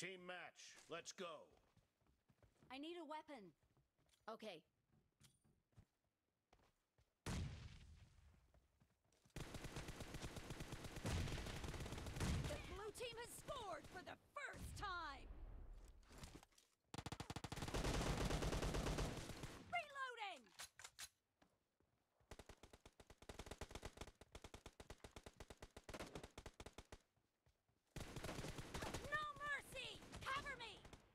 Team match, let's go. I need a weapon. Okay. The blue team has scored for the first time! Reloading! No mercy! Cover me!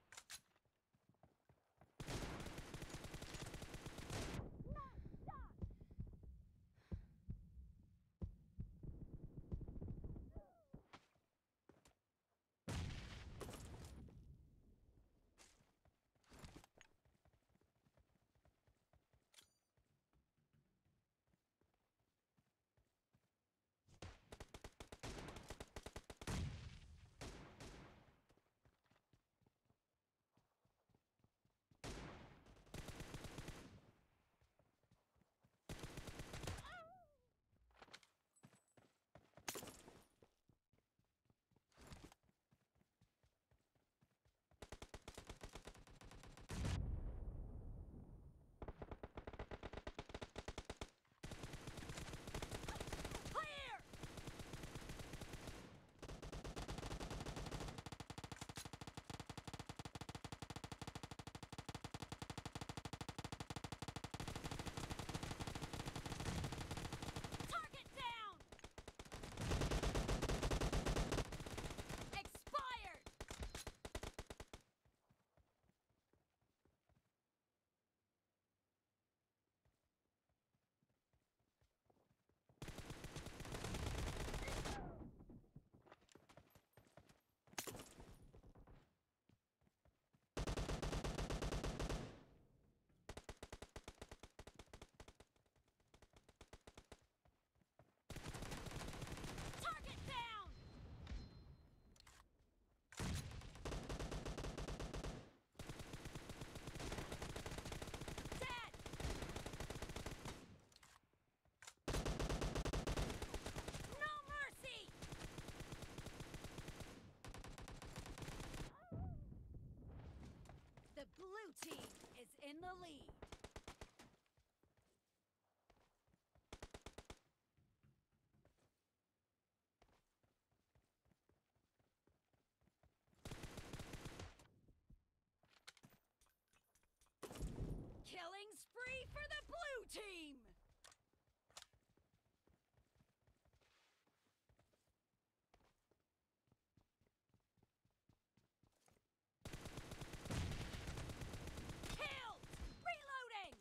Not stuck! Clear! Target down! Expired! Target down! Dead! No mercy! The blue team is in the lead. Killing spree for the blue team! Killed! Reloading!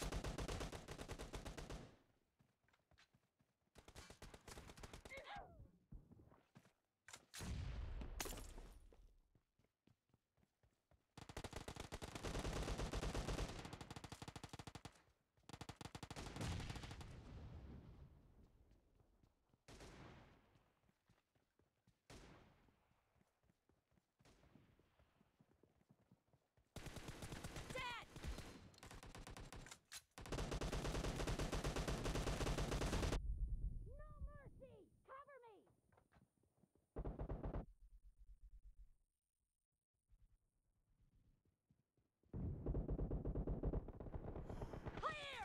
Dead! No mercy! Cover me! Clear!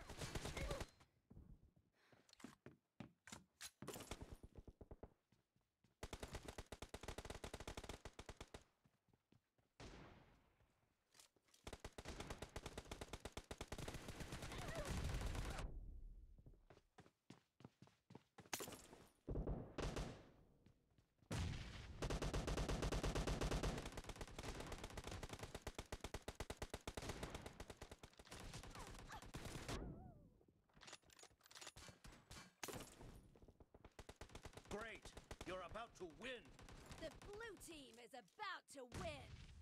Great, you're about to win. The blue team is about to win!